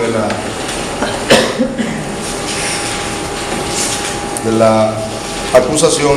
de la acusación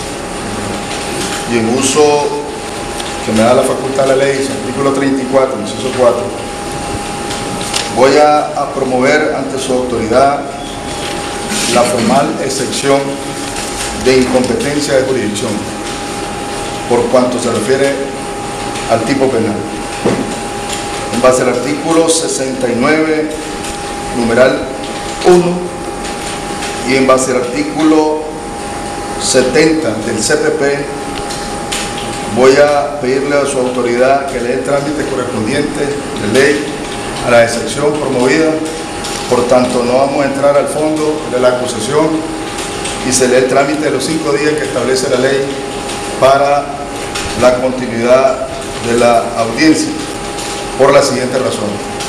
y en uso que me da la facultad de la ley, artículo 34, inciso 4, voy a promover ante su autoridad la formal excepción de incompetencia de jurisdicción por cuanto se refiere al tipo penal. En base al artículo 69, numeral 1, y en base al artículo 70 del CPP, voy a pedirle a su autoridad que le dé el trámite correspondiente de ley a la excepción promovida. Por tanto, no vamos a entrar al fondo de la acusación y se lee el trámite de los 5 días que establece la ley para la continuidad de la audiencia, por la siguiente razón.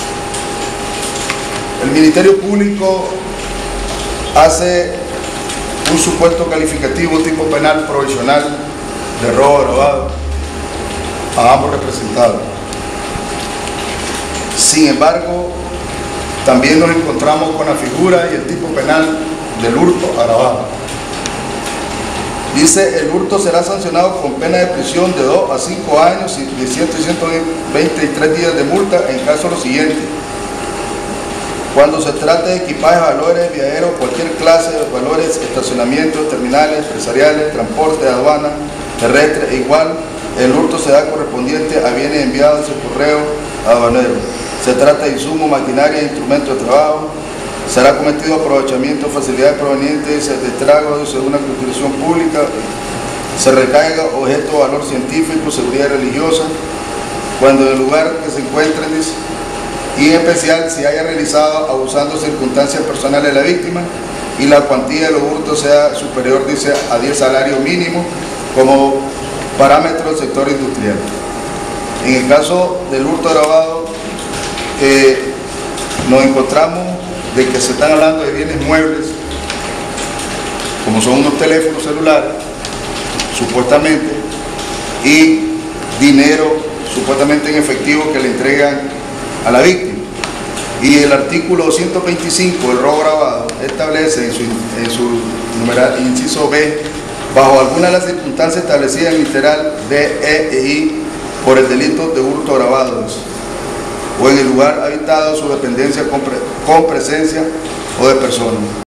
El Ministerio Público hace un supuesto calificativo tipo penal provisional de robo agravado a ambos representados. Sin embargo, también nos encontramos con la figura y el tipo penal del hurto agravado. Dice: el hurto será sancionado con pena de prisión de 2 a 5 años y de 123 días de multa en caso de lo siguiente: cuando se trate de equipajes, valores, viajeros, cualquier clase de valores, estacionamientos, terminales, empresariales, transporte, aduana, terrestre, e igual, el hurto se da correspondiente a bienes enviados en correo aduanero. Se trata de insumos, maquinaria e instrumentos de trabajo. Será cometido aprovechamiento, facilidades provenientes de estragos de una construcción pública. Se recaiga objeto de valor científico, seguridad religiosa, cuando en el lugar que se encuentren, y en especial si haya realizado abusando circunstancias personales de la víctima, y la cuantía de los hurtos sea superior, dice, a 10 salarios mínimos como parámetro del sector industrial. En el caso del hurto agravado, nos encontramos de que se están hablando de bienes muebles, como son unos teléfonos celulares, supuestamente, y dinero supuestamente en efectivo que le entregan a la víctima. Y el artículo 225 del robo agravado establece en su numeral inciso B: bajo alguna de las circunstancias establecidas en literal D, E e I, por el delito de hurto agravado, o en el lugar habitado, su dependencia con presencia o de persona.